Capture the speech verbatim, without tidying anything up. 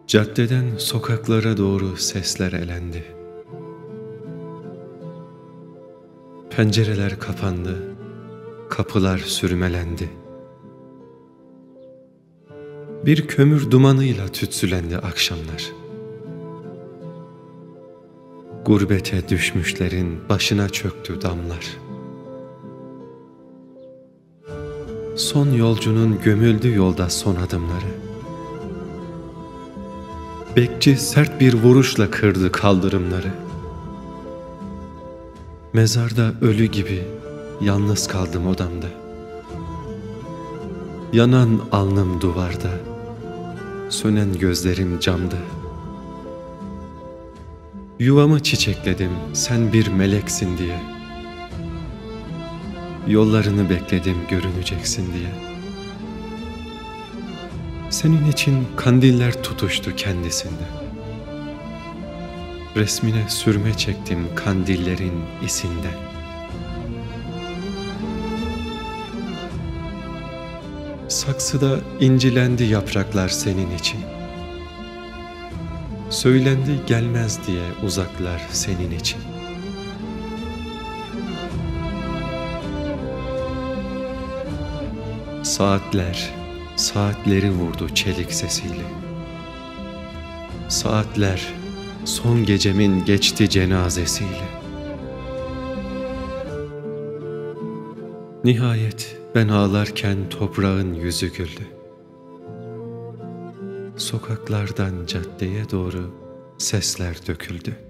Caddeden sokaklara doğru sesler elendi. Pencereler kapandı, kapılar sürmelendi. Bir kömür dumanıyla tütsülendi akşamlar. Gurbete düşmüşlerin başına çöktü damlar. Son yolcunun gömüldü yolda son adımları. Bekçi sert bir vuruşla kırdı kaldırımları. Mezarda ölü gibi yalnız kaldım odamda. Yanan alnım duvarda, sönen gözlerim camda. Yuvamı çiçekledim sen bir meleksin diye. Yollarını bekledim görüneceksin diye. Senin için kandiller tutuştu kendisinde. Resmine sürme çektim kandillerin isinden. Saksıda incilendi yapraklar senin için. Söylendi gelmez diye uzaklar senin için. Saatler, saatleri vurdu çelik sesiyle. Saatler, son gecemin geçti cenazesiyle. Nihayet ben ağlarken toprağın yüzü güldü. Sokaklardan caddeye doğru sesler döküldü.